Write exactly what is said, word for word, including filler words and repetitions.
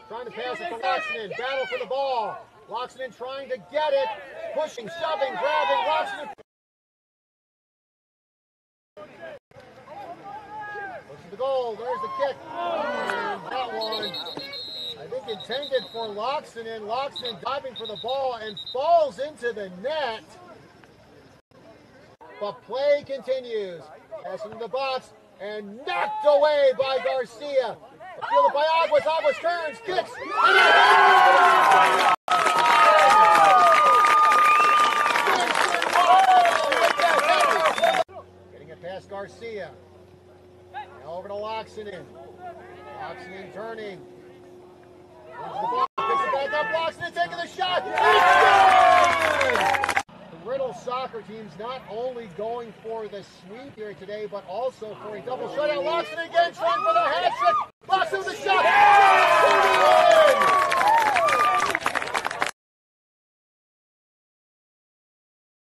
Trying to pass it to Laaksonen. Battle for the ball. Laaksonen trying to get it. Pushing, shoving, grabbing. Laaksonen. Looks at the goal. There's the kick. And that one, I think, intended for Laaksonen. Laaksonen diving for the ball and falls into the net. But play continues. Passing to the box and knocked away by Garcia. Fielded by Aguas. Aguas turns, kicks. Getting it past Garcia. Now over to Laaksonen. Laaksonen turning. Moves the ball. Picks it back up. Laaksonen taking the shot. The Riddle soccer team's not only going for the sweep here today, but also for a double shutout. Laaksonen again trying for the hat trick. Laaksonen with the shot.